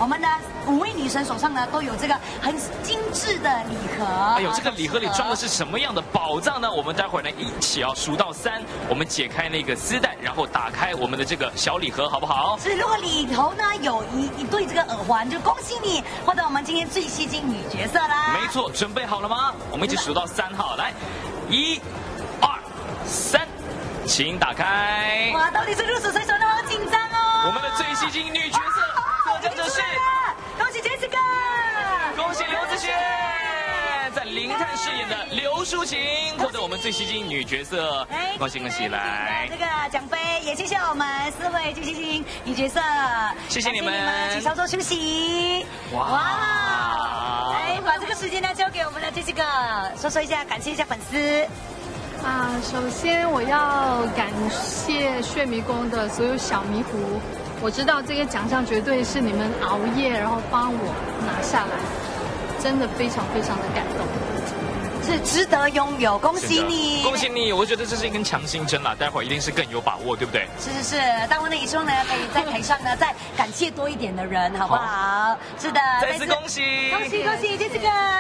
我们的5位女神手上呢都有这个很精致的礼盒。 哎呦，这个礼盒里装的是什么样的宝藏呢？我们待会儿呢一起数到3，我们解开那个丝带，然后打开我们的这个小礼盒，好不好？ 是，如果里头呢有一对这个耳环，就恭喜你获得我们今天最吸睛女角色啦。 没错，准备好了吗？我们一起数到3号，来，1、2、3，请打开。 哇，到底是入手谁手呢？好紧张哦！ 我们的最吸睛女角色得奖者是， 恭喜 Jessica， 恭喜刘子轩，在零探饰演的刘淑琴获得我们最吸睛女角色，恭喜恭喜！来， 这个奖杯也谢谢我们4位最吸睛女角色， 谢谢你们， 请稍作休息。哇，来把这个时间呢交给我们的 Jessica， 说一下，感谢一下粉丝。 首先我要感谢血迷宫的所有小迷糊，我知道这个奖项绝对是你们熬夜然后帮我拿下来，真的非常非常的感动， 是值得拥有，恭喜你， 恭喜你！我觉得这是一根强心针啦，待会儿一定是更有把握，对不对？ 是，但我呢也希望呢可以在台上呢再感谢多一点的人，好不好？是的， 再次恭喜， 恭喜，这个。